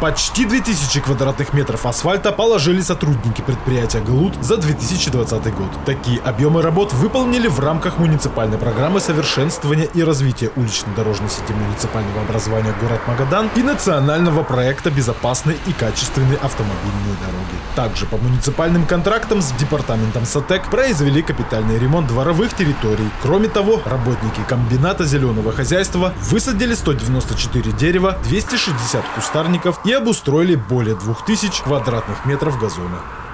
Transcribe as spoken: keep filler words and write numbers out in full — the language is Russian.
Почти две тысячи квадратных метров асфальта положили сотрудники предприятия ГЛУТ за две тысячи двадцатый год. Такие объемы работ выполнили в рамках муниципальной программы совершенствования и развития улично-дорожной сети муниципального образования город Магадан и национального проекта «Безопасные и качественные автомобильные дороги». Также по муниципальным контрактам с департаментом САТЭК произвели капитальный ремонт дворовых территорий. Кроме того, работники комбината зеленого хозяйства высадили сто девяносто четыре дерева, двести шестьдесят кустарников и обустроили более двух тысяч квадратных метров газона.